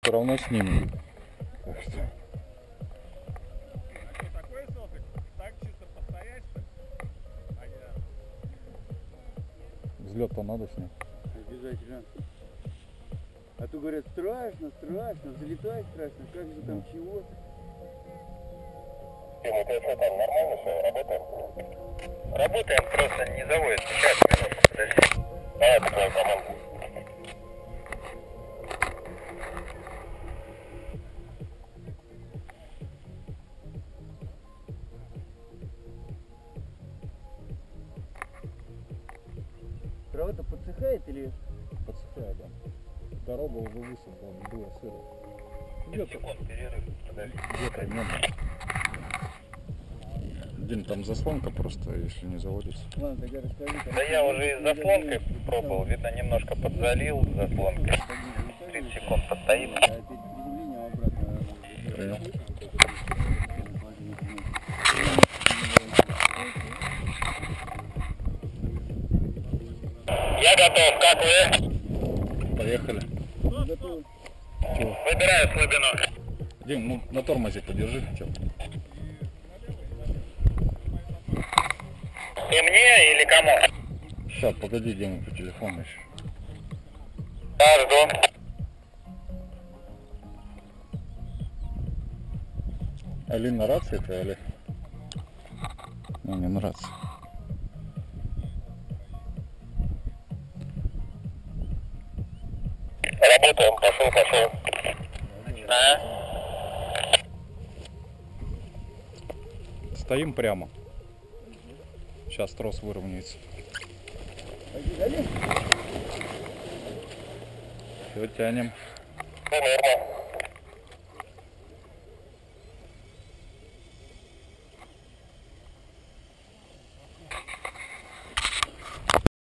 все равно снимем. Так что... Такой соток? Так чисто постоять, что ли? Взлет-то надо снять. Обязательно. А то говорят, страшно, страшно, залетать страшно, как же там чего? Это что, там нормально все, работаем? Работаем, просто не заводит. Сейчас, минутку, подожди. Давай по твоей команде. Трава-то подсыхает или? Подсыхает, да. Дорога уже высохла, было сыро. 10 секунд перерыв, подожди. Где-то нет. Дим, там заслонка просто, если не заводится. Ладно, тогда расскажи. Да я уже и с заслонкой пробовал, видно, немножко подзалил заслонкой. 30 секунд постоит. Понял. Я готов, как вы? Поехали. Готов. Чего? Выбираю слабину. Дим, ну на тормозе подержи. Чё? Ты мне или кому? Сейчас, погоди, Дима, по телефону еще. Да, жду. Алина, на рации ты, Олег? Ну, не на рации. Работаем, пошел. Начинаем. Стоим прямо. Сейчас трос выровняется. Все, тянем. Все норма.